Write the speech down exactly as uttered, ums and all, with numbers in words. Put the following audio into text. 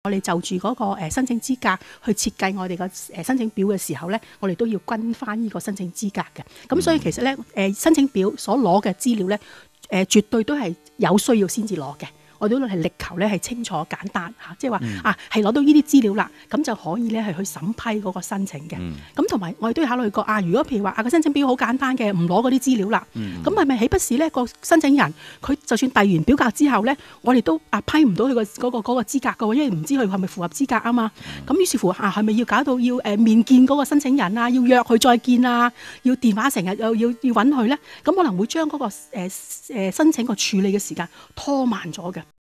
我哋就住嗰個誒申請資格去設計我哋個誒申請表嘅時候咧，我哋都要跟翻呢個申請資格嘅。咁所以其實咧誒申請表所攞嘅資料咧，誒絕對都係有需要先至攞嘅。我哋都係力求咧係清楚簡單嚇，即係話啊係攞到呢啲資料啦，咁就可以咧係去審批嗰個申請嘅。咁同埋我哋都要考慮過啊，如果譬如話啊個申請表好簡單嘅，唔攞嗰啲資料啦，咁係咪豈不是咧個申請人佢就算遞完表格之後咧，我哋都啊批唔到佢個嗰個嗰個資格㗎喎，因為唔知佢係咪符合資格啊嘛。咁於是乎啊係咪要搞到要誒面見嗰個申請人啊，要約佢再見啊，要電話成日又要要揾佢咧？咁可能會將嗰個誒誒申請個處理嘅時間拖慢咗嘅。